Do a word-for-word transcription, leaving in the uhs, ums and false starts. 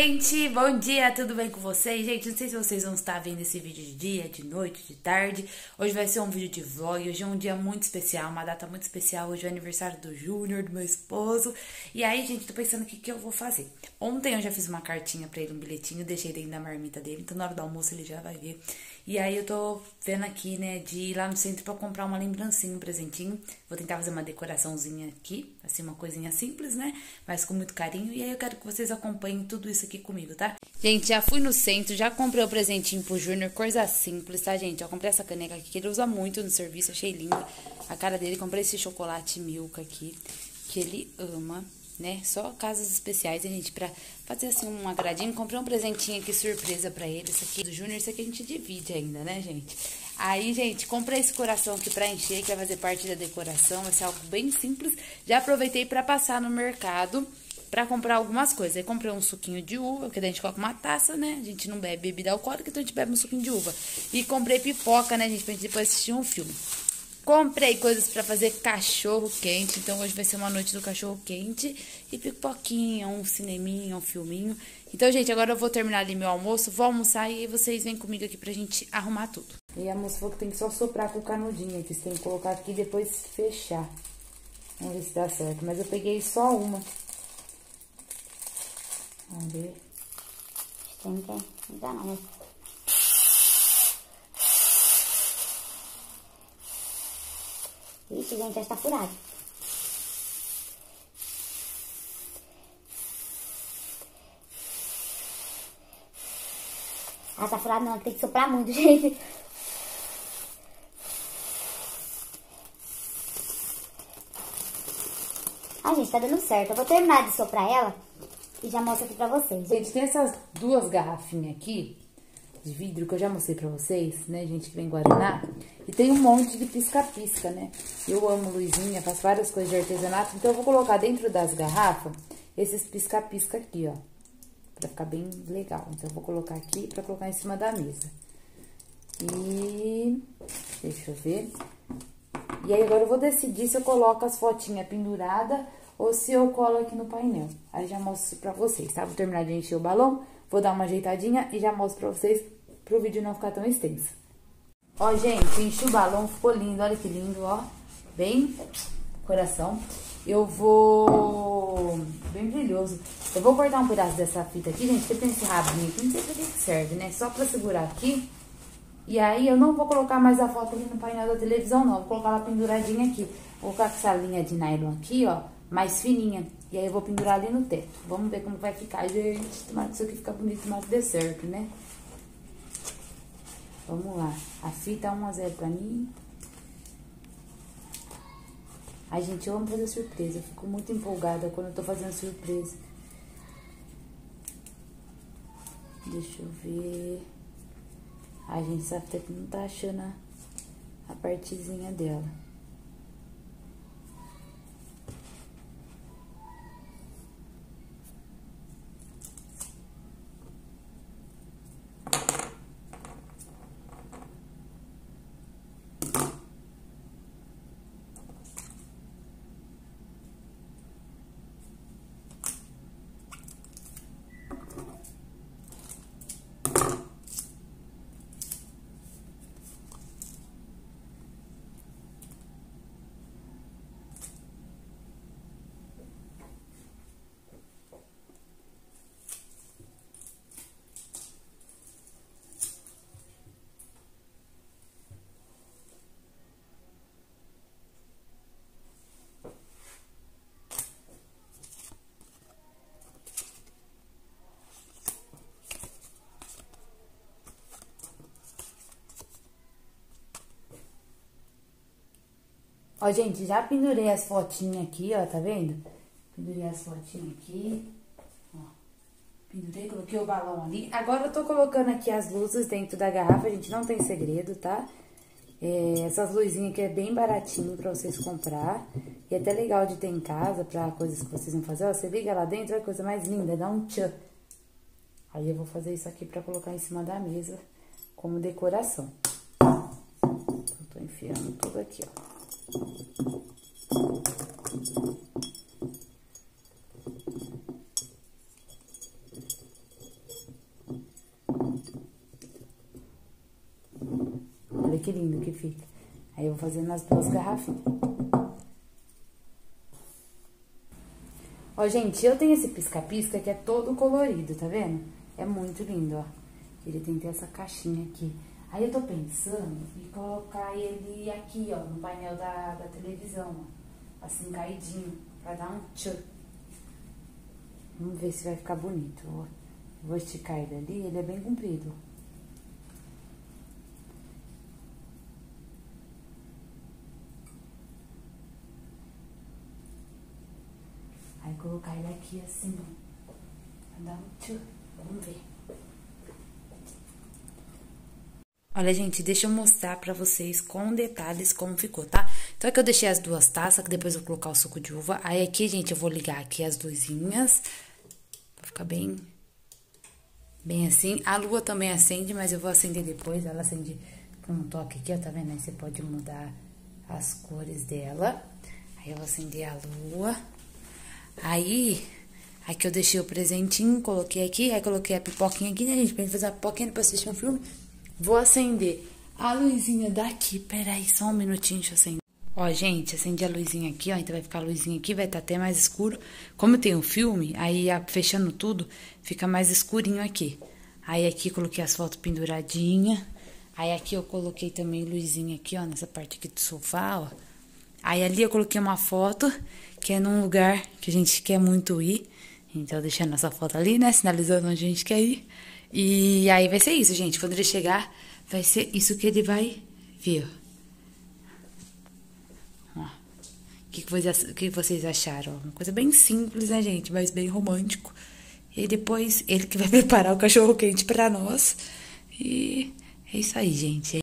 gente, bom dia, tudo bem com vocês? Gente, não sei se vocês vão estar vendo esse vídeo de dia, de noite, de tarde. Hoje vai ser um vídeo de vlog, hoje é um dia muito especial, uma data muito especial. Hoje é o aniversário do Júnior, do meu esposo. E aí, gente, tô pensando o que, que eu vou fazer. Ontem eu já fiz uma cartinha pra ele, um bilhetinho, deixei dentro da marmita dele, então na hora do almoço ele já vai ver. E aí eu tô vendo aqui, né, de ir lá no centro pra comprar uma lembrancinha, um presentinho. Vou tentar fazer uma decoraçãozinha aqui, assim, uma coisinha simples, né, mas com muito carinho. E aí eu quero que vocês acompanhem tudo isso aqui comigo, tá? Gente, já fui no centro, já comprei o presentinho pro Júnior, coisa simples, tá, gente? Eu comprei essa caneca aqui, que ele usa muito no serviço, achei linda a cara dele. Comprei esse chocolate Milka aqui, que ele ama, né? Só casos especiais, gente, pra fazer assim um agradinho. Comprei um presentinho aqui, surpresa pra ele. Isso aqui do Júnior, isso aqui a gente divide ainda, né, gente? Aí, gente, comprei esse coração aqui pra encher, que vai fazer parte da decoração. Vai ser algo bem simples. Já aproveitei pra passar no mercado pra comprar algumas coisas. Aí comprei um suquinho de uva, porque daí a gente coloca uma taça, né? A gente não bebe bebida alcoólica, então a gente bebe um suquinho de uva. E comprei pipoca, né, gente, pra gente depois assistir um filme. Comprei coisas pra fazer cachorro quente, então hoje vai ser uma noite do cachorro quente e pipoquinha, um cineminha, um filminho. Então, gente, agora eu vou terminar ali meu almoço, vou almoçar e aí vocês vêm comigo aqui pra gente arrumar tudo. E a moça falou que tem que só soprar com o canudinho, que você tem que colocar aqui e depois fechar. Vamos ver se dá certo, mas eu peguei só uma. Vamos ver. Tem que não dá não, né? Ixi, gente, já está furado. Ah, tá furado não, tem que soprar muito, gente. Ah, gente, tá dando certo. Eu vou terminar de soprar ela e já mostro aqui pra vocês. Gente, tem essas duas garrafinhas aqui de vidro que eu já mostrei pra vocês, né, gente, que vem Guaraná. E tem um monte de pisca-pisca, né? Eu amo luzinha, faço várias coisas de artesanato, então eu vou colocar dentro das garrafas esses pisca-pisca aqui, ó, pra ficar bem legal. Então eu vou colocar aqui pra colocar em cima da mesa. E deixa eu ver. E aí agora eu vou decidir se eu coloco as fotinhas penduradas ou se eu colo aqui no painel. Aí já mostro pra vocês, tá? Vou terminar de encher o balão, vou dar uma ajeitadinha e já mostro pra vocês pro vídeo não ficar tão extenso. Ó, gente, enchi o balão, ficou lindo, olha que lindo, ó. Bem coração. Eu vou... bem brilhoso. Eu vou cortar um pedaço dessa fita aqui, gente, porque tem esse rabinho aqui, não sei pra que que serve, né? Só pra segurar aqui. E aí eu não vou colocar mais a foto ali no painel da televisão, não. Vou colocar ela penduradinha aqui. Vou colocar essa linha de nylon aqui, ó, mais fininha. E aí eu vou pendurar ali no teto. Vamos ver como vai ficar, gente. Tomara que isso aqui fica bonito, tomara que dê certo, né? Vamos lá. A fita um a zero pra mim. Ai, gente, eu amo fazer surpresa. Eu fico muito empolgada quando eu tô fazendo surpresa. Deixa eu ver. Ai, gente, essa fita aqui não tá achando a, a partezinha dela. Ó, gente, já pendurei as fotinhas aqui, ó, tá vendo? Pendurei as fotinhas aqui, ó. Pendurei, coloquei o balão ali. Agora eu tô colocando aqui as luzes dentro da garrafa, gente, não tem segredo, tá? É, essas luzinhas aqui é bem baratinho pra vocês comprar. E é até legal de ter em casa pra coisas que vocês vão fazer. Ó, você liga lá dentro, é a coisa mais linda, dá um tchan. Aí eu vou fazer isso aqui pra colocar em cima da mesa como decoração. Eu tô enfiando tudo aqui, ó. que lindo que fica. Aí eu vou fazer nas duas garrafinhas. Ó, gente, eu tenho esse pisca-pisca que é todo colorido, tá vendo? É muito lindo, ó. Ele tem que ter essa caixinha aqui. Aí eu tô pensando em colocar ele aqui, ó, no painel da, da televisão, ó. Assim, caidinho, pra dar um tchan. Vamos ver se vai ficar bonito, ó. Vou esticar ele ali, ele é bem comprido. Aí colocar ele aqui assim, ó. Pra dar um tchan. Vamos ver. Olha, gente, deixa eu mostrar pra vocês com detalhes como ficou, tá? Então, aqui eu deixei as duas taças, que depois eu vou colocar o suco de uva. Aí, aqui, gente, eu vou ligar aqui as luzinhas. Pra ficar bem, bem assim. A lua também acende, mas eu vou acender depois. Ela acende com um toque aqui, ó, tá vendo? Aí, você pode mudar as cores dela. Aí, eu vou acender a lua. Aí, aqui eu deixei o presentinho, coloquei aqui. Aí, coloquei a pipoquinha aqui, né, gente? Pra gente fazer a pipoquinha depois assistir um filme. Vou acender a luzinha daqui. Peraí, só um minutinho, deixa eu acender. Ó, gente, acendi a luzinha aqui, ó. Então, vai ficar a luzinha aqui, vai estar até mais escuro. Como tem um filme, aí fechando tudo, fica mais escurinho aqui. Aí, aqui, coloquei as fotos penduradinhas. Aí, aqui, eu coloquei também luzinha aqui, ó, nessa parte aqui do sofá, ó. Aí, ali, eu coloquei uma foto, que é num lugar que a gente quer muito ir. Então, deixando essa foto ali, né, sinalizando onde a gente quer ir. E aí vai ser isso, gente. Quando ele chegar, vai ser isso que ele vai ver. Ó. O que, que, vocês, o que vocês acharam? Uma coisa bem simples, né, gente? Mas bem romântico. E depois, ele que vai preparar o cachorro-quente pra nós. E é isso aí, gente.